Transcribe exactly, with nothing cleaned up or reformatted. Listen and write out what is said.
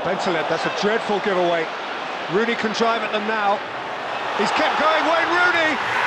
Bentaleb, that's a dreadful giveaway. Rooney can drive at them now. He's kept going, Wayne Rooney!